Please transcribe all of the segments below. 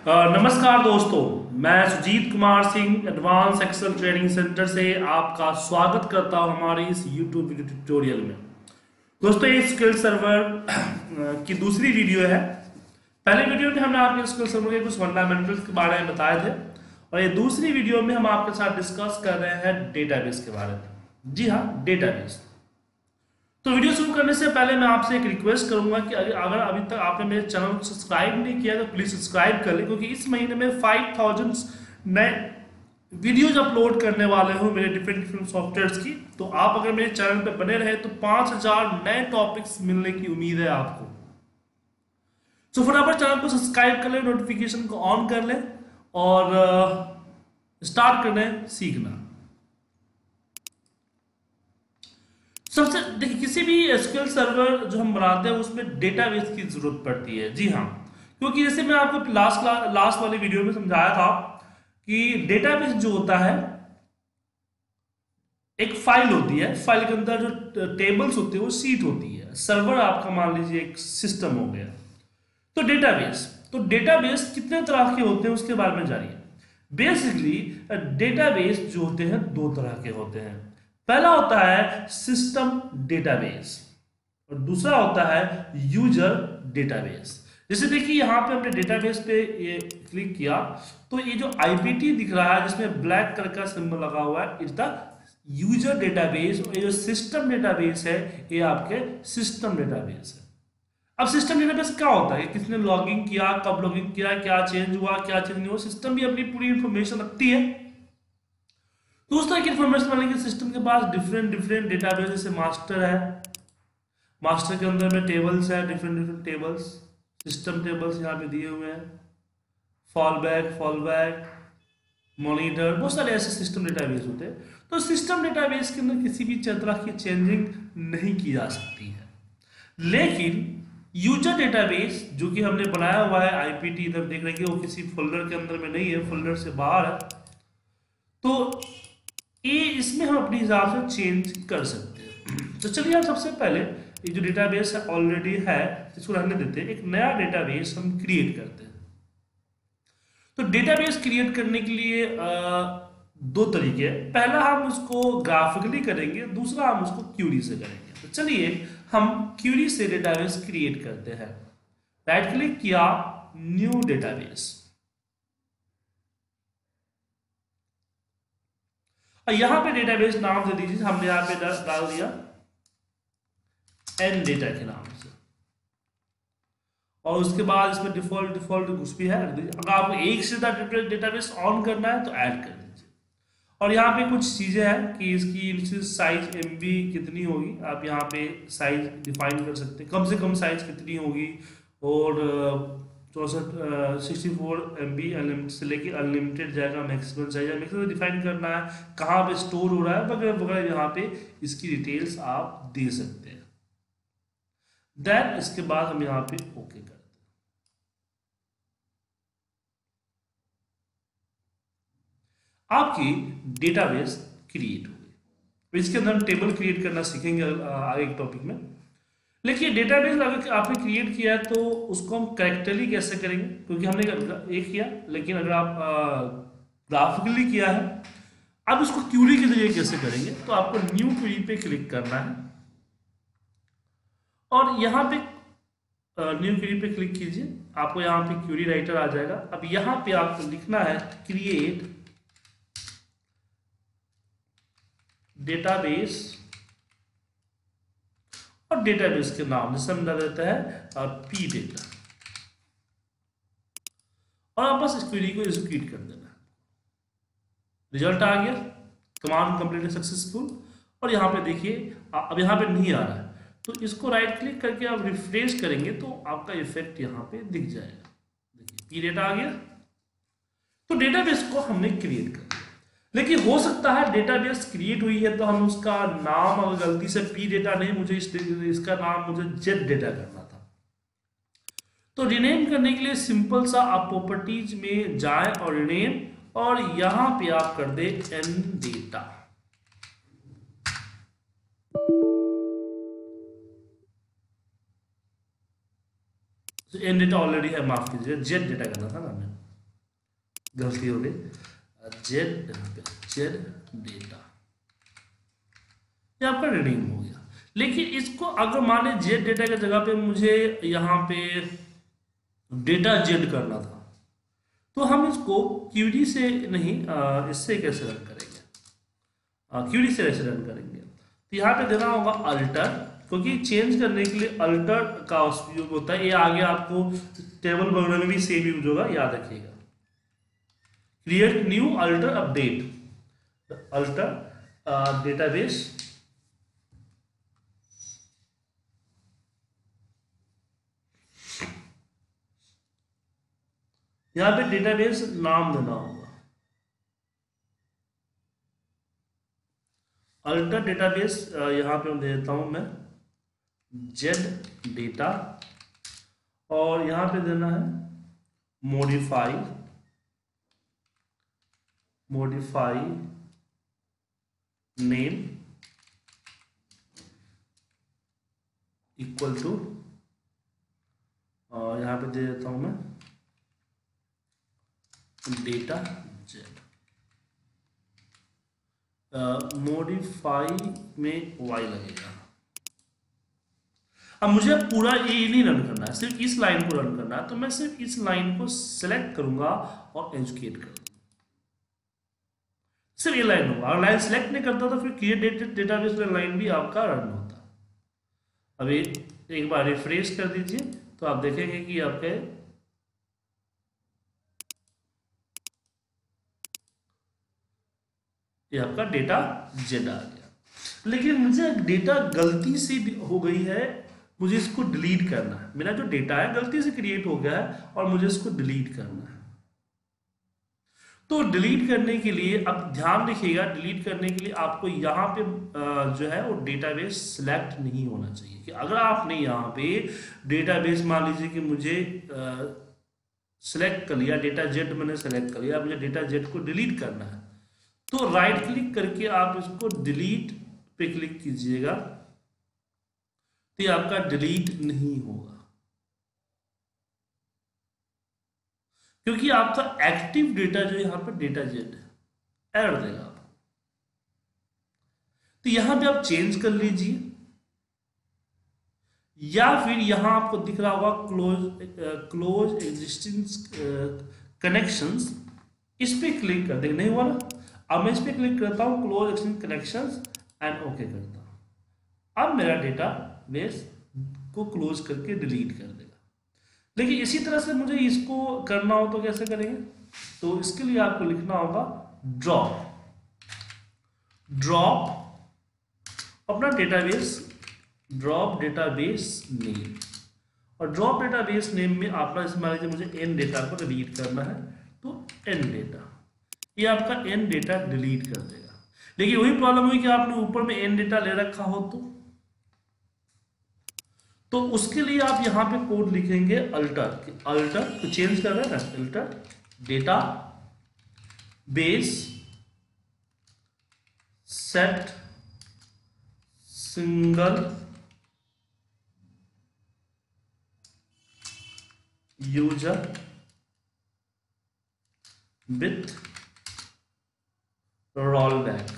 नमस्कार दोस्तों, मैं Sujit Kumar Singh advance excel training centre से आपका स्वागत करता हूं हमारे इस YouTube वीडियो ट्यूटोरियल में। दोस्तों, ये स्किल सर्वर की दूसरी वीडियो है। पहले वीडियो में हमने आपके स्किल सर्वर के कुछ फंडामेंटल्स के बारे में बताए थे और ये दूसरी वीडियो में हम आपके साथ डिस्कस कर रहे हैं डेटाबेस के बारे में। जी हाँ, डेटाबेस। तो वीडियो शुरू करने से पहले मैं आपसे एक रिक्वेस्ट करूंगा कि अगर अभी तक आपने मेरे चैनल को सब्सक्राइब नहीं किया तो प्लीज सब्सक्राइब कर लें, क्योंकि इस महीने में 5000 नए वीडियोज अपलोड करने वाले हूं मेरे डिफरेंट सॉफ्टवेयर्स की। तो आप अगर मेरे चैनल पे बने रहे तो 5000 नए टॉपिक्स मिलने की उम्मीद है आपको। तो फटाफट चैनल को सब्सक्राइब कर लें, नोटिफिकेशन को ऑन कर लें और स्टार्ट कर लें सीखना। सबसे देखिए, किसी भी एसक्यूएल सर्वर जो हम बनाते हैं उसमें डेटाबेस की जरूरत पड़ती है। जी हाँ, क्योंकि जैसे मैं आपको लास्ट वाली वीडियो में समझाया था कि डेटाबेस जो होता है एक फाइल होती है, फाइल के अंदर जो टेबल्स होते हैं वो सीट होती है। सर्वर आपका मान लीजिए एक सिस्टम हो गया। तो डेटाबेस कितने तरह के होते हैं उसके बारे में जानिए। बेसिकली डेटाबेस जो होते हैं दो तरह के होते हैं। पहला होता है सिस्टम डेटाबेस और दूसरा होता है यूजर डेटाबेस। जैसे देखिए, यहाँ पे हमने डेटाबेस पे ये क्लिक किया तो ये जो आईपीटी दिख रहा है जिसमें ब्लैक कलर का सिंबल लगा हुआ है, इज द यूजर डेटाबेस। और ये जो सिस्टम डेटाबेस है ये आपके सिस्टम डेटाबेस है। अब सिस्टम डेटाबेस क्या होता है? किसने लॉगिन किया, कब लॉगिन किया, क्या चेंज हुआ, क्या चेंज नहीं हुआ, सिस्टम भी अपनी पूरी इंफॉर्मेशन रखती है। तो उस तरह की इंफॉर्मेशन वाले के सिस्टम के पास डिफरेंट डेटाबेस, जैसे मास्टर है, मास्टर के अंदर में टेबल्स है, डिफरेंट टेबल्स, सिस्टम टेबल्स यहाँ पे दिए हुए हैं, फॉल बैक, मॉनिटर, बहुत सारे ऐसे सिस्टम डेटाबेस होते हैं। तो सिस्टम डेटाबेस के अंदर किसी भी तरह की चेंजिंग नहीं की जा सकती है। लेकिन यूजर डेटाबेस जो कि हमने बनाया हुआ है, आईपीटी इधर देख रहे हैं, वो किसी फोल्डर के अंदर में नहीं है, फोल्डर से बाहर है। तो ये इसमें हम अपने हिसाब से चेंज कर सकते हैं। तो चलिए, हम सबसे पहले ये जो डेटाबेस है ऑलरेडी है इसको रहने देते हैं, एक नया डेटाबेस हम क्रिएट करते हैं। तो डेटाबेस क्रिएट करने के लिए दो तरीके हैं। पहला हम उसको ग्राफिकली करेंगे, दूसरा हम उसको क्यूरी से करेंगे। तो चलिए हम क्यूरी से डेटाबेस क्रिएट करते हैं। राइट क्लिक किया, न्यू डेटाबेस, और यहां पे डेटाबेस नाम दे दीजिए, हमने यहां पे डाल दिया एन डेटा के नाम से। और उसके बाद इसमें डिफॉल्ट कुछ भी है रख दीजिए। अगर आपको एक से ज्यादा डेटाबेस ऑन करना है तो ऐड कर दीजिए। और यहाँ पे कुछ चीजें हैं कि इसकी साइज एमबी कितनी होगी, आप यहाँ पे साइज डिफाइन कर सकते हैं, कम से कम साइज कितनी होगी। और 64 MB अनलिमिटेड से लेके अनलिमिटेड जाएगा, मैक्सिमम जाएगा, मैक्सिमम डिफाइन करना है, कहाँ पे स्टोर हो रहा है वगैरह वगैरह, यहाँ पे इसकी डिटेल्स आप दे सकते हैं। देन इसके बाद हम यहाँ पे ओके करते हैं। आपकी डेटाबेस क्रिएट हो गई। इसके अंदर हम टेबल क्रिएट करना सीखेंगे आगे एक टॉपिक में। लेकिन डेटाबेस अगर आपने क्रिएट किया है तो उसको हम करेक्टली कैसे करेंगे, क्योंकि हमने एक किया, लेकिन अगर आप ग्राफिकली किया है, अब उसको क्यूरी के जरिए कैसे करेंगे, तो आपको न्यू क्यूरी पे क्लिक करना है और यहाँ पे न्यू क्यूरी पे क्लिक कीजिए, आपको यहाँ पे क्यूरी राइटर आ जाएगा। अब यहाँ पे आपको लिखना है क्रिएट डेटाबेस और डेटाबेस के नाम जैसे हम डाल देता है पी डेटा, और आप बस इस क्वेरी को एग्जीक्यूट कर देना। रिजल्ट आ गया, कमांड कंप्लीट सक्सेसफुल। और यहाँ पे देखिए अब यहाँ पे नहीं आ रहा है, तो इसको राइट क्लिक करके आप रिफ्रेश करेंगे तो आपका इफेक्ट यहाँ पे दिख जाएगा। देखिए पी डेटा आ गया। तो डेटाबेस को हमने क्रिएट कर दिया। लेकिन हो सकता है डेटाबेस क्रिएट हुई है तो हम उसका नाम अगर गलती से पी डेटा नहीं, मुझे इसका नाम मुझे जेड डेटा करना था। तो रिनेम करने के लिए सिंपल सा आप प्रॉपर्टीज में जाएं और रिनेम, और यहां पे आप कर दे एन डेटा। तो एन डेटा ऑलरेडी है, माफ कीजिए, जेड डेटा करना था ना हमें। गलती हो गई, जेड जेड डेटा, ये आपका रीडिंग हो गया। लेकिन इसको अगर मान लीजिए जेड डेटा की जगह पे मुझे यहाँ पे डेटा जेड करना था, तो हम इसको क्यूडी से नहीं, इससे कैसे रन करेंगे, क्यूडी से कैसे रन करेंगे, तो यहाँ पे देना होगा अल्टर, क्योंकि चेंज करने के लिए अल्टर का उपयोग होता है। ये आगे आपको टेबल वगैरह में भी सेम यूज होगा, याद रखिएगा। Create new alter update, alter database, यहाँ पे डेटाबेस नाम देना होगा, अल्टर डेटाबेस, यहाँ पे दे देता हूं मैं जेड डेटा, और यहाँ पे देना है मॉडिफाई नेम इक्वल टू, यहाँ पे दे देता हूं मैं डेटा जेड, मॉडिफाई में वाई लगेगा। अब मुझे पूरा ये नहीं रन करना है, सिर्फ इस लाइन को रन करना है, तो मैं सिर्फ इस लाइन को सिलेक्ट करूंगा और एजुकेट करूंगा, सिर्फ ये लाइन होगा। अगर लाइन सिलेक्ट नहीं करता तो फिर क्रिएट डेटाबेस में लाइन भी आपका रन होता। अभी एक बार रिफ्रेश कर दीजिए तो आप देखेंगे कि आपके ये आपका डेटा जेड आ गया। लेकिन मुझे डेटा गलती से हो गई है, मुझे इसको डिलीट करना है। मेरा जो डेटा है गलती से क्रिएट हो गया है और मुझे इसको डिलीट करना है। तो डिलीट करने के लिए अब ध्यान रखिएगा, डिलीट करने के लिए आपको यहाँ पे जो है वो डेटाबेस सिलेक्ट नहीं होना चाहिए। कि अगर आपने यहाँ पे डेटाबेस मान लीजिए कि मुझे सिलेक्ट कर लिया, डेटा जेड मैंने सेलेक्ट कर लिया, मुझे डेटा जेड को डिलीट करना है, तो राइट क्लिक करके आप इसको डिलीट पे क्लिक कीजिएगा, तो ये आपका डिलीट नहीं होगा, क्योंकि आपका एक्टिव डेटा जो यहां पर डेटा जेड है एरर देगा आप। तो यहां पे आप चेंज कर लीजिए, या फिर यहां आपको दिख रहा होगा क्लोज एग्जिस्टिंग कनेक्शंस, इस पे क्लिक कर देंगे, नहीं हुआ ना। अब मैं इस पे क्लिक करता हूं close existing connections and okay करता हूं। अब मेरा डेटा बेस को क्लोज करके डिलीट कर देगा। लेकिन इसी तरह से मुझे इसको करना हो तो कैसे करेंगे, तो इसके लिए आपको लिखना होगा ड्रॉप अपना डेटाबेस, ड्रॉप डेटाबेस नेम, और ड्रॉप डेटाबेस नेम में आपका मान लीजिए मुझे एन डेटा को डिलीट करना है, तो एन डेटा, ये आपका एन डेटा डिलीट कर देगा। लेकिन वही प्रॉब्लम हुई कि आपने ऊपर में एन डेटा ले रखा हो, तो उसके लिए आप यहां पे कोड लिखेंगे अल्टर तो चेंज कर रहे हैं ना, alter data base set single user with rollback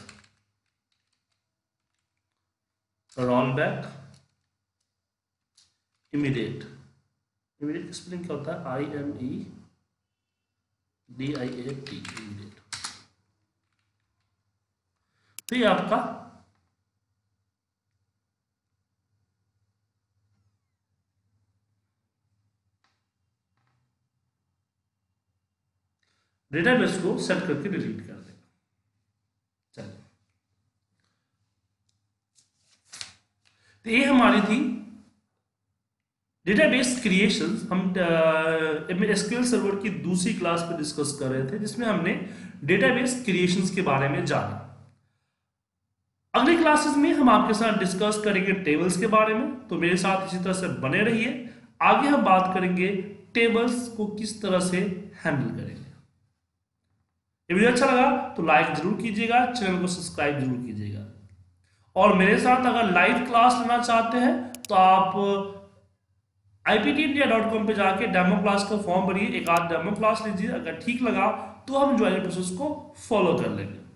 immediate spelling क्या होता है, IMEDIAT, इमीडिएट। तो ये आपका डेटाबेस को सेट करके डिलीट कर देगा। चलिए, तो ये हमारी थी डेटाबेस क्रिएशंस। हम एसक्यूएल सर्वर की दूसरी क्लास पे डिस्कस कर रहे थे, जिसमें हमने डेटाबेस क्रिएशंस के बारे में जाना। अगली क्लासेस में हम आपके साथ डिस्कस करेंगे टेबल्स के बारे में, तो मेरे साथ इसी तरह से बने रहिए। आगे हम बात करेंगे टेबल्स को किस तरह से हैंडल करेंगे। ये वीडियो अच्छा लगा तो लाइक जरूर कीजिएगा, चैनल को सब्सक्राइब जरूर कीजिएगा, और मेरे साथ अगर लाइव क्लास लेना चाहते हैं तो आप iptindia.com पे जाके डेमो क्लास का फॉर्म भरिए, एक आध डेमो क्लास लीजिए, अगर ठीक लगा तो हम ज्वाइनिंग प्रोसेस को फॉलो कर लेंगे।